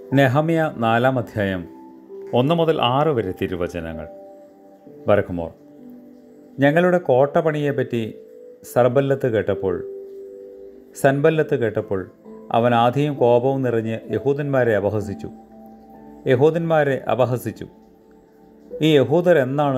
നെഹമ്യ 4-ാം അധ്യായം 1 മുതൽ 6 വരെ തിരുവചനങ്ങൾ. ബറഖ്മോർ. ഞങ്ങളുടെ കോട്ട പണിയെപ്പറ്റി സൻബല്ലത്ത് കേട്ടപ്പോൾ അവൻ ആധിയും കോപവും നിറഞ്ഞ് യഹൂദന്മാരെ അപഹസിച്ചു. ഈ യഹൂദർ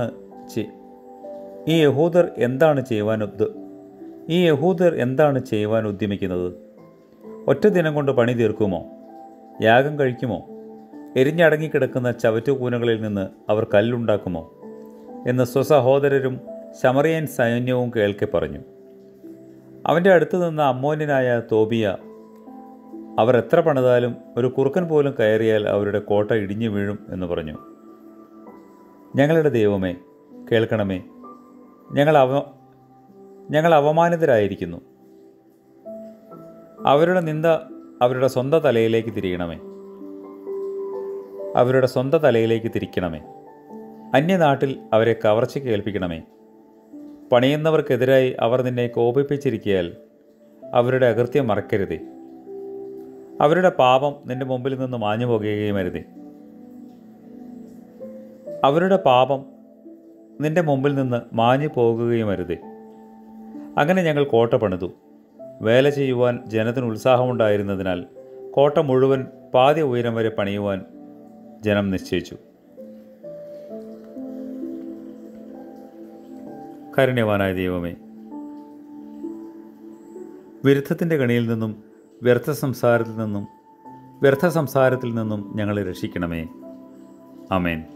എന്താണ് ചെയ്യുവാൻ ഉദ്യമിക്കുന്നത്? ഒറ്റ ദിനം കൊണ്ട് പണി തീർക്കുമോ? യാഗം കഴിക്കുമോ? എരിഞ്ഞടങ്ങിക്കിടക്കുന്ന ചവറ്റുകൂനകളിൽ നിന്ന് അവർ കല്ലുണ്ടാക്കുമോ എന്ന് സ്വസഹോദരരും ശമറിയൻ സൈന്യവും കേൾക്കെ പറഞ്ഞു. അവൻ്റെ അടുത്ത് നിന്ന അമ്മോന്യനായ തോബിയ, അവർ എത്ര പണിതാലും ഒരു കുറുക്കൻ പോലും കയറിയാൽ അവരുടെ കോട്ട ഇടിഞ്ഞു വീഴും എന്ന് പറഞ്ഞു. ഞങ്ങളുടെ ദൈവമേ, കേൾക്കണമേ. ഞങ്ങൾ അവമാനിതരായിരിക്കുന്നു. അവരുടെ നിന്ദ അവരുടെ സ്വന്തം തലയിലേക്ക് തിരിക്കണമേ. അന്യനാട്ടിൽ അവരെ കവർച്ചയ്ക്ക് ഏൽപ്പിക്കണമേ. പണിയുന്നവർക്കെതിരായി അവർ നിന്നെ കോപിപ്പിച്ചിരിക്കയാൽ അവരുടെ അകൃത്യം മറക്കരുതേ. അവരുടെ പാപം നിന്റെ മുമ്പിൽ നിന്ന് മാഞ്ഞു പോകുകയുമരുതേ. അങ്ങനെ ഞങ്ങൾ കോട്ട പണിതു. വേല ചെയ്യുവാൻ ജനത്തിന് ഉത്സാഹമുണ്ടായിരുന്നതിനാൽ കോട്ട മുഴുവൻ പാതി ഉയരം വരെ പണിയുവാൻ ജനം നിശ്ചയിച്ചു. കാരുണ്യവാനായ ദൈവമേ, വിരുദ്ധത്തിൻ്റെ കണിയിൽ നിന്നും വ്യർത്ഥ സംസാരത്തിൽ നിന്നും ഞങ്ങളെ രക്ഷിക്കണമേ. ആമേൻ.